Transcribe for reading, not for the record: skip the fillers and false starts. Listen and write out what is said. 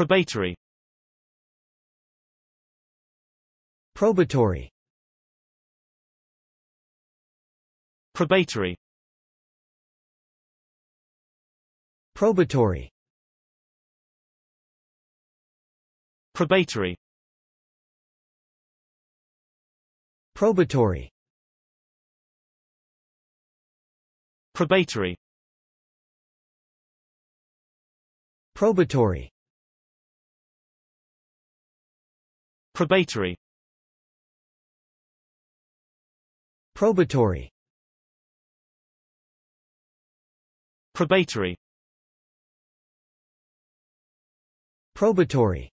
Probatory. Probatory. Probatory. Probatory. Probatory. Probatory. Probatory. Probatory. Probatory. Probatory. Probatory. Probatory.